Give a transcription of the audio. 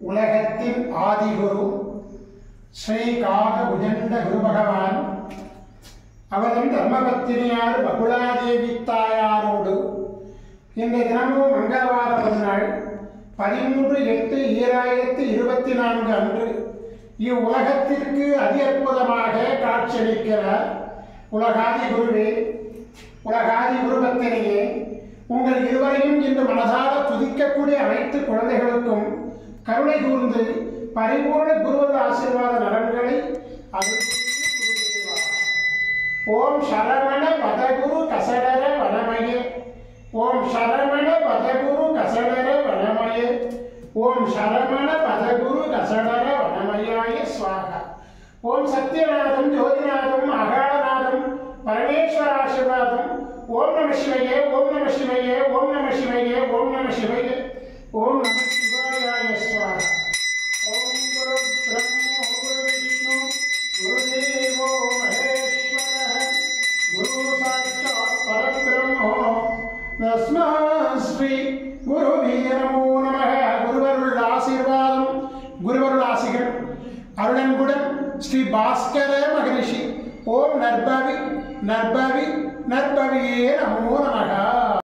உலகத்தின் ஆதிகுரு ஸ்ரீ காக புஜண்ட குரு பகவான் அவரின் தர்மபத்தினியார் பகுலாதேவி தாயாரோடு இன்றைய தினமும் மங்களவார நாள் 13/8/2024 அன்று இவ்வுலகத்திற்கு அதி அற்புதமாக காட்சியளிக்கிறார். உலகாதி குருவே, உலகாதி குருபத்தினியே, உங்கள் இருவரையும் இன்று மனதார துதிக்கக்கூடிய அனைத்து குழந்தைகளுக்கும் கருணை கூர்ந்து பரிபூர்ண குருவத ஆசீர்வாத நலன்களை ஓம் சரவண பதகுரு கசடர வனமயே, ஓம் சரவண பதகுரு கசடர வனமயே, ஓம் சரவண பதகுரு கசடர வனமயாய ஸ்வாகா. ஓம் சத்யநாதம் ஜோதிநாதம் அகாலநாதம் பரமேஸ்வர ஆசீர்வாதம். ஓம் நம சிவையே, ஓம் நம சிவையே, ஓம் நம சிவையே, ஓம் நம சிவையே, ஓம் நம சிவாய ஸ்வாகா. ஓம் குரு பிரம்மோ குரு விஷ்ணு குருதேவோ மகேஸ்வரः குரு சாட்சாத் பரபிரம்மோ தஸ்மை ஸ்ரீ குருவே நமோ நமः. குருவருள் ஆசீர்வாதம், குருவருள் ஆசிகள் அருளன்புடன் ஸ்ரீ பாஸ்கர மகரிஷி. ஓம் நற்பவி நற்பவி நற்பவியே நமோ நமः.